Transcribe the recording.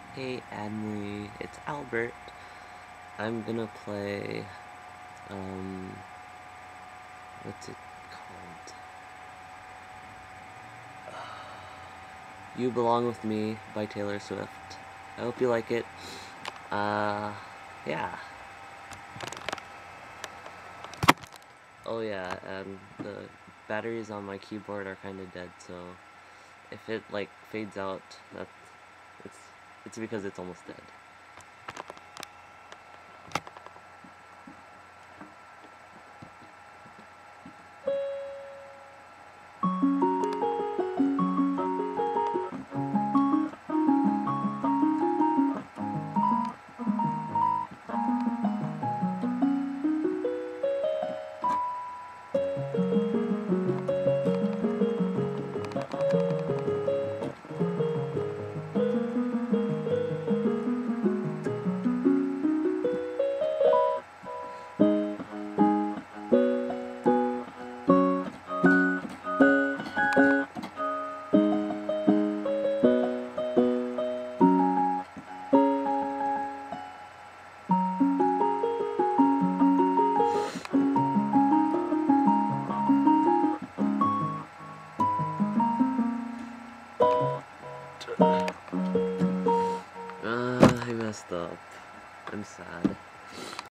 Hey Annemarie, it's Albert. I'm gonna play, what's it called? You Belong With Me by Taylor Swift. I hope you like it. Yeah. Oh yeah, and the batteries on my keyboard are kinda dead, so if it, like, fades out, it's, it's because it's almost dead. I messed up. I'm sad.